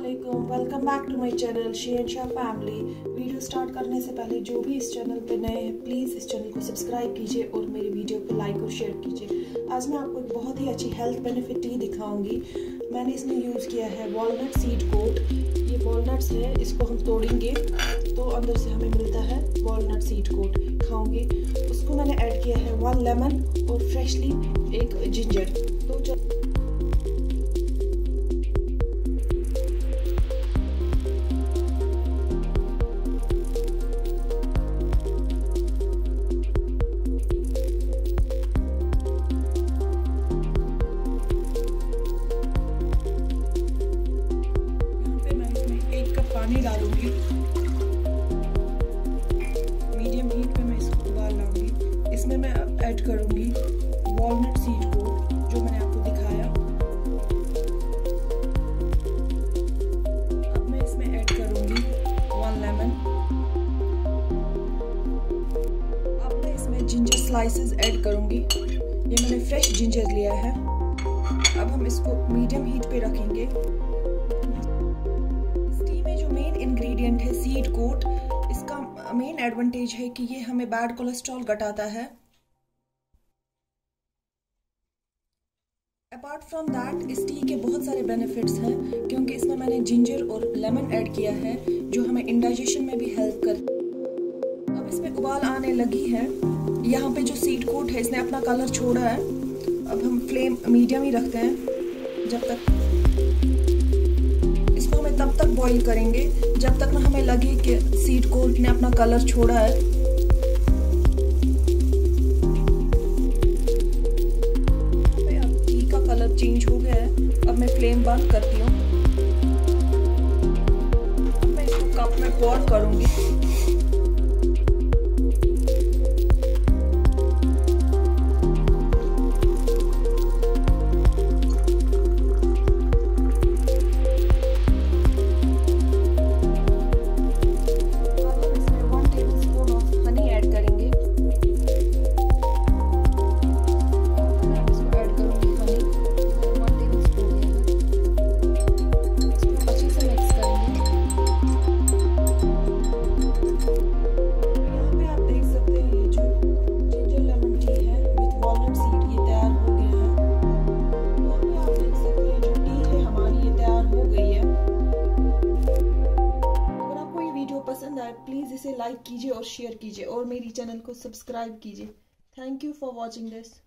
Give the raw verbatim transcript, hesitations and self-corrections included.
अस्सलामुअलैकुम, welcome back to my channel she and Shah family. Video start करने से पहले जो भी इस चैनल पे नए हैं प्लीज़ इस चैनल को सब्सक्राइब कीजिए और मेरी वीडियो को लाइक और शेयर कीजिए। आज मैं आपको एक बहुत ही अच्छी हेल्थ बेनिफिट टी दिखाऊंगी। मैंने इसमें यूज़ किया है वॉलनट सीड कोट। ये वॉलनट्स है, इसको हम तोड़ेंगे तो अंदर से हमें मिलता है वॉलनट सीड कोट, खाओगे। उसको मैंने ऐड किया है वन लेमन और फ्रेशली एक जिंजर। तो जब पानी डालूंगी, मीडियम हीट पे मैं इसको उबाल लाऊंगी। इसमें मैं ऐड करूंगी वॉलनट सीड कोट जो मैंने आपको दिखाया। अब मैं इसमें ऐड करूंगी वन लेमन। अब मैं इसमें जिंजर स्लाइसेस ऐड करूंगी। ये मैंने फ्रेश जिंजर लिया है। अब हम इसको मीडियम हीट पे रखेंगे। मेन इंग्रेडिएंट है सीड कोट। इसका मेन एडवांटेज है कि ये हमें बैड कोलेस्ट्रॉल घटाता है। अपार्ट फ्रॉम दैट इस टी के बहुत सारे बेनिफिट्स हैं क्योंकि इसमें मैंने जिंजर और लेमन ऐड किया है जो हमें इंडाइजेशन में भी हेल्प करता है। अब इसमें उबाल आने लगी है। यहाँ पे जो सीड कोट है इसने अपना कलर छोड़ा है। अब हम फ्लेम मीडियम ही रखते हैं जब तक तब तक बॉईल करेंगे जब तक ना हमें लगे कि सीड कोट ने अपना कलर छोड़ा है। अब टी का कलर चेंज हो गया है। अब मैं फ्लेम बंद करती हूँ। अब मैं इसको कप में पोर करूंगी। प्लीज़ इसे लाइक कीजिए और शेयर कीजिए और मेरी चैनल को सब्सक्राइब कीजिए। Thank you for watching this.